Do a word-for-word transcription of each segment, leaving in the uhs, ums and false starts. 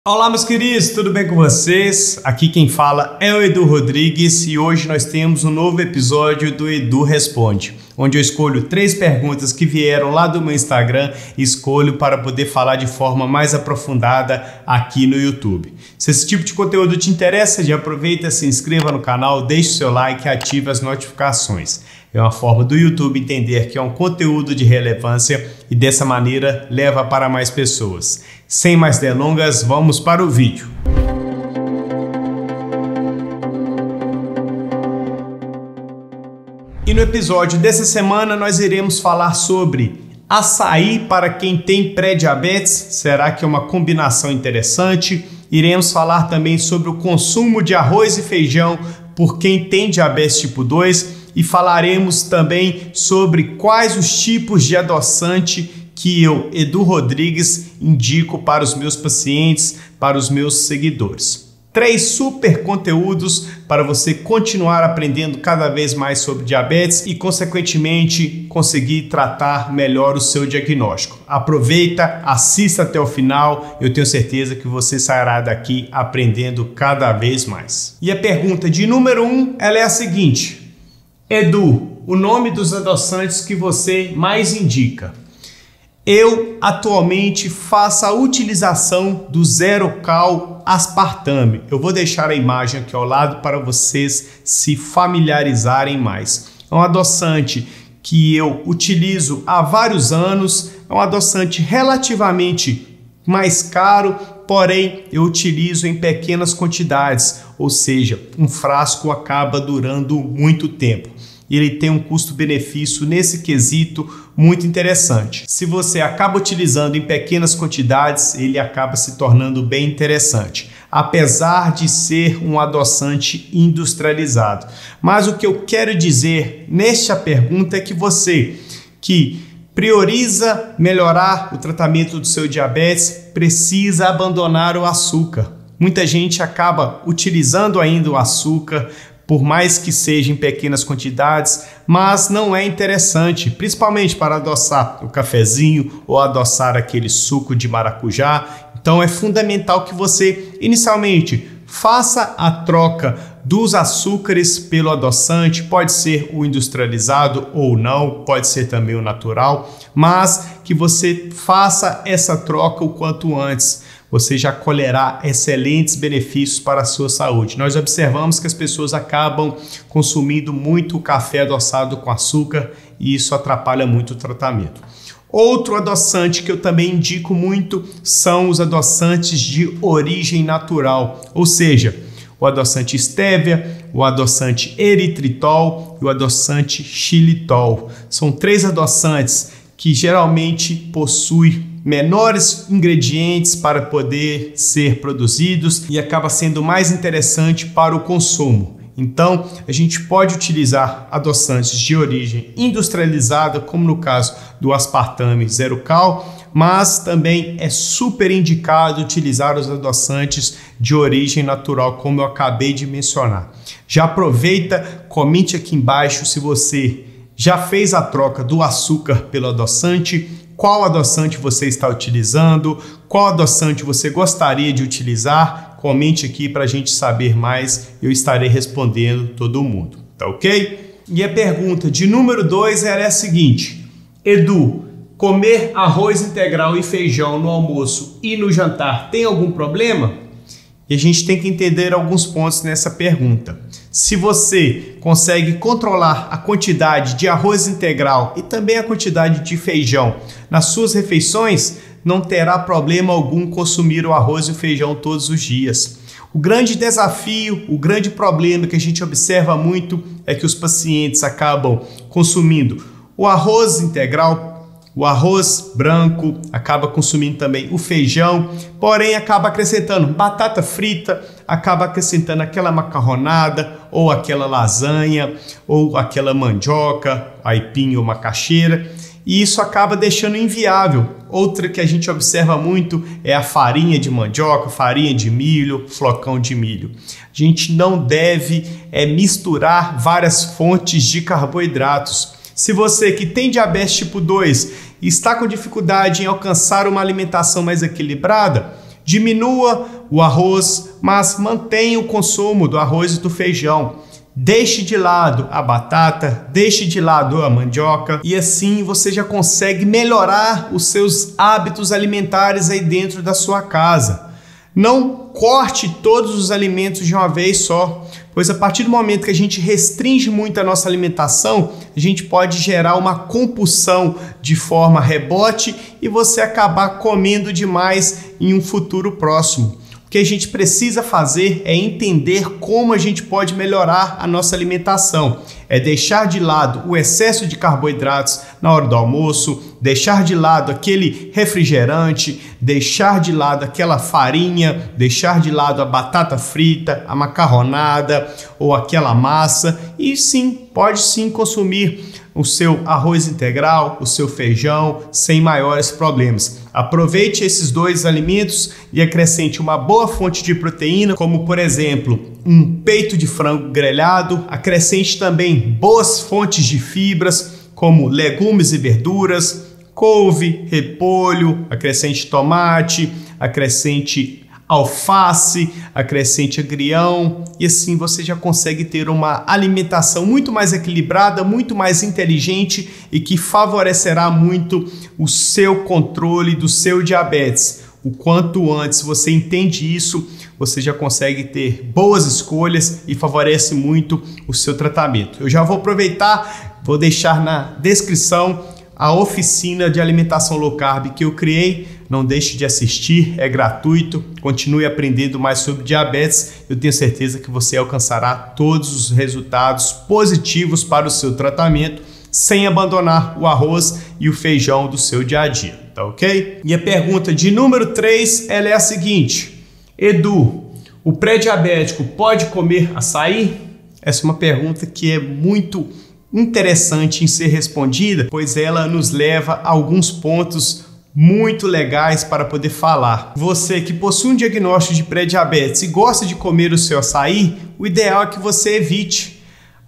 Olá, meus queridos, tudo bem com vocês? Aqui quem fala é o Edu Rodrigues e hoje nós temos um novo episódio do Edu Responde, onde eu escolho três perguntas que vieram lá do meu Instagram e escolho para poder falar de forma mais aprofundada aqui no YouTube. Se esse tipo de conteúdo te interessa, já aproveita, se inscreva no canal, deixe o seu like e ative as notificações. É uma forma do YouTube entender que é um conteúdo de relevância e dessa maneira leva para mais pessoas. Sem mais delongas, vamos para o vídeo. E no episódio dessa semana nós iremos falar sobre açaí para quem tem pré-diabetes. Será que é uma combinação interessante? Iremos falar também sobre o consumo de arroz e feijão por quem tem diabetes tipo dois e falaremos também sobre quais os tipos de adoçante que eu, Edu Rodrigues, indico para os meus pacientes, para os meus seguidores. Três super conteúdos para você continuar aprendendo cada vez mais sobre diabetes e, consequentemente, conseguir tratar melhor o seu diagnóstico. Aproveita, assista até o final, eu tenho certeza que você sairá daqui aprendendo cada vez mais. E a pergunta de número um, ela é a seguinte: Edu, o nome dos adoçantes que você mais indica? Eu atualmente faço a utilização do zero cal aspartame. Eu vou deixar a imagem aqui ao lado para vocês se familiarizarem mais. É um adoçante que eu utilizo há vários anos, é um adoçante relativamente mais caro, porém eu utilizo em pequenas quantidades, ou seja, um frasco acaba durando muito tempo. Ele tem um custo-benefício nesse quesito muito interessante. Se você acaba utilizando em pequenas quantidades, ele acaba se tornando bem interessante, apesar de ser um adoçante industrializado. Mas o que eu quero dizer nesta pergunta é que você que prioriza melhorar o tratamento do seu diabetes precisa abandonar o açúcar. Muita gente acaba utilizando ainda o açúcar, por mais que seja em pequenas quantidades, mas não é interessante, principalmente para adoçar o cafezinho ou adoçar aquele suco de maracujá. Então é fundamental que você, inicialmente, faça a troca dos açúcares pelo adoçante, pode ser o industrializado ou não, pode ser também o natural, mas que você faça essa troca o quanto antes. Você já colherá excelentes benefícios para a sua saúde. Nós observamos que as pessoas acabam consumindo muito café adoçado com açúcar e isso atrapalha muito o tratamento. Outro adoçante que eu também indico muito são os adoçantes de origem natural, ou seja, o adoçante estévia, o adoçante eritritol e o adoçante xilitol. São três adoçantes que geralmente possuem menores ingredientes para poder ser produzidos e acaba sendo mais interessante para o consumo. Então, a gente pode utilizar adoçantes de origem industrializada, como no caso do aspartame zero cal, mas também é super indicado utilizar os adoçantes de origem natural, como eu acabei de mencionar. Já aproveita, comente aqui embaixo se você já fez a troca do açúcar pelo adoçante, qual adoçante você está utilizando, qual adoçante você gostaria de utilizar, comente aqui para a gente saber mais, eu estarei respondendo todo mundo, tá ok? E a pergunta de número dois é a seguinte: Edu, comer arroz integral e feijão no almoço e no jantar tem algum problema? E a gente tem que entender alguns pontos nessa pergunta. Se você consegue controlar a quantidade de arroz integral e também a quantidade de feijão nas suas refeições, não terá problema algum consumir o arroz e o feijão todos os dias. O grande desafio, o grande problema que a gente observa muito é que os pacientes acabam consumindo o arroz integral, o arroz branco, acaba consumindo também o feijão, porém acaba acrescentando batata frita, acaba acrescentando aquela macarronada, ou aquela lasanha, ou aquela mandioca, aipim ou macaxeira, e isso acaba deixando inviável. Outra que a gente observa muito é a farinha de mandioca, farinha de milho, flocão de milho. A gente não deve é, misturar várias fontes de carboidratos. Se você que tem diabetes tipo dois e está com dificuldade em alcançar uma alimentação mais equilibrada, Diminua o arroz, mas mantenha o consumo do arroz e do feijão. Deixe de lado a batata, deixe de lado a mandioca e assim você já consegue melhorar os seus hábitos alimentares aí dentro da sua casa. Não corte todos os alimentos de uma vez só, pois a partir do momento que a gente restringe muito a nossa alimentação, a gente pode gerar uma compulsão de forma rebote e você acabar comendo demais em um futuro próximo. O que a gente precisa fazer é entender como a gente pode melhorar a nossa alimentação. É deixar de lado o excesso de carboidratos na hora do almoço, deixar de lado aquele refrigerante, deixar de lado aquela farinha, deixar de lado a batata frita, a macarronada ou aquela massa e sim, pode sim consumir o seu arroz integral, o seu feijão, sem maiores problemas. Aproveite esses dois alimentos e acrescente uma boa fonte de proteína, como por exemplo, um peito de frango grelhado. Acrescente também boas fontes de fibras, como legumes e verduras, couve, repolho, acrescente tomate, acrescente alface, acrescente agrião e assim você já consegue ter uma alimentação muito mais equilibrada, muito mais inteligente e que favorecerá muito o seu controle do seu diabetes. O quanto antes você entende isso, você já consegue ter boas escolhas e favorece muito o seu tratamento. Eu já vou aproveitar, vou deixar na descrição a oficina de alimentação low carb que eu criei. Não deixe de assistir, é gratuito, continue aprendendo mais sobre diabetes. Eu tenho certeza que você alcançará todos os resultados positivos para o seu tratamento, sem abandonar o arroz e o feijão do seu dia a dia, tá ok? E a pergunta de número três, ela é a seguinte: Edu, o pré-diabético pode comer açaí? Essa é uma pergunta que é muito interessante em ser respondida, pois ela nos leva a alguns pontos muito legais para poder falar. Você que possui um diagnóstico de pré-diabetes e gosta de comer o seu açaí, o ideal é que você evite.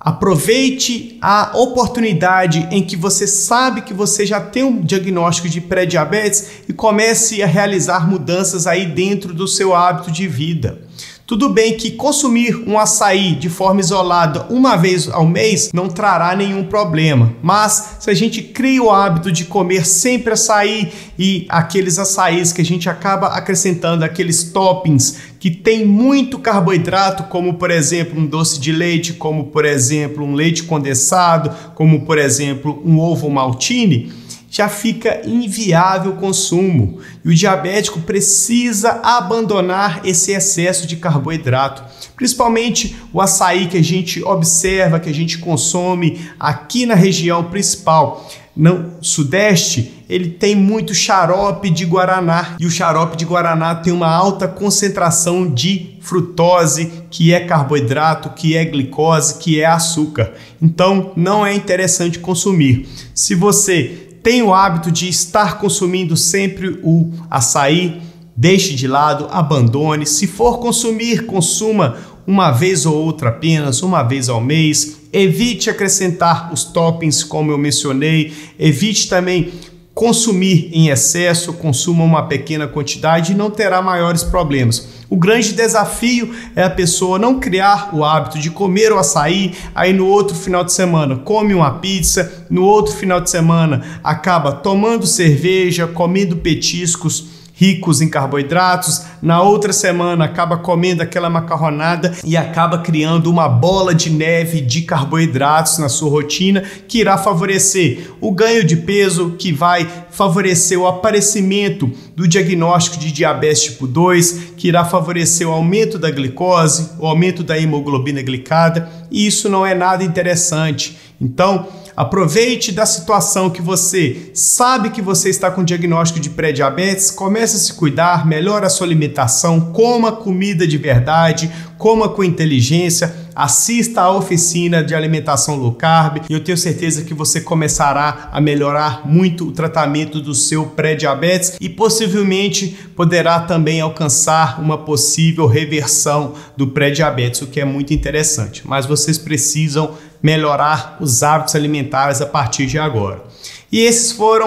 Aproveite a oportunidade em que você sabe que você já tem um diagnóstico de pré-diabetes e comece a realizar mudanças aí dentro do seu hábito de vida. Tudo bem que consumir um açaí de forma isolada uma vez ao mês não trará nenhum problema, mas se a gente cria o hábito de comer sempre açaí e aqueles açaís que a gente acaba acrescentando aqueles toppings que tem muito carboidrato, como por exemplo um doce de leite, como por exemplo um leite condensado, como por exemplo um ovo maltine, já fica inviável o consumo e o diabético precisa abandonar esse excesso de carboidrato, principalmente o açaí que a gente observa, que a gente consome aqui na região principal. No sudeste, ele tem muito xarope de guaraná e o xarope de guaraná tem uma alta concentração de frutose, que é carboidrato, que é glicose, que é açúcar. Então, não é interessante consumir. Se você tem o hábito de estar consumindo sempre o açaí, deixe de lado, abandone. Se for consumir, consuma uma vez ou outra apenas, uma vez ao mês. Evite acrescentar os toppings, como eu mencionei. Evite também consumir em excesso, consuma uma pequena quantidade e não terá maiores problemas. O grande desafio é a pessoa não criar o hábito de comer o açaí, aí no outro final de semana come uma pizza, no outro final de semana acaba tomando cerveja, comendo petiscos ricos em carboidratos, na outra semana acaba comendo aquela macarronada e acaba criando uma bola de neve de carboidratos na sua rotina que irá favorecer o ganho de peso, que vai favorecer o aparecimento do diagnóstico de diabetes tipo dois, que irá favorecer o aumento da glicose, o aumento da hemoglobina glicada, e isso não é nada interessante. Então, aproveite da situação que você sabe que você está com diagnóstico de pré-diabetes, comece a se cuidar, melhore a sua alimentação, coma comida de verdade, coma com inteligência, assista à oficina de alimentação low carb e eu tenho certeza que você começará a melhorar muito o tratamento do seu pré-diabetes e possivelmente poderá também alcançar uma possível reversão do pré-diabetes, o que é muito interessante. Mas vocês precisam melhorar os hábitos alimentares a partir de agora. E esses foram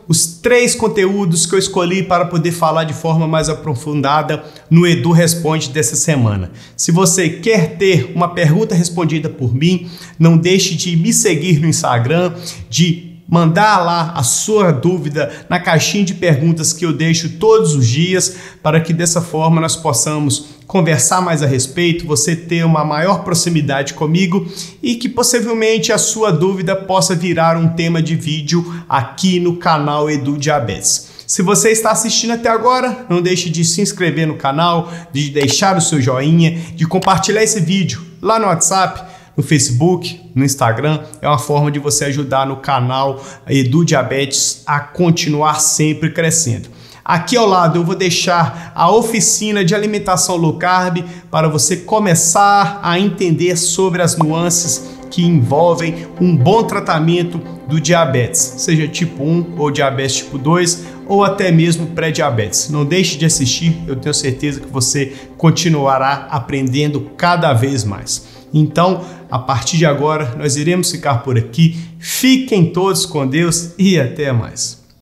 os três conteúdos que eu escolhi para poder falar de forma mais aprofundada no Edu Responde dessa semana. Se você quer ter uma pergunta respondida por mim, não deixe de me seguir no Instagram, de mandar lá a sua dúvida na caixinha de perguntas que eu deixo todos os dias, para que dessa forma nós possamos conversar mais a respeito, você ter uma maior proximidade comigo e que possivelmente a sua dúvida possa virar um tema de vídeo aqui no canal Edu Diabetes. Se você está assistindo até agora, não deixe de se inscrever no canal, de deixar o seu joinha, de compartilhar esse vídeo lá no WhatsApp, no Facebook, no Instagram. É uma forma de você ajudar no canal Edu Diabetes a continuar sempre crescendo. Aqui ao lado eu vou deixar a oficina de alimentação low carb para você começar a entender sobre as nuances que envolvem um bom tratamento do diabetes, seja tipo um ou diabetes tipo dois ou até mesmo pré-diabetes. Não deixe de assistir, eu tenho certeza que você continuará aprendendo cada vez mais. Então, a partir de agora, nós iremos ficar por aqui. Fiquem todos com Deus e até mais.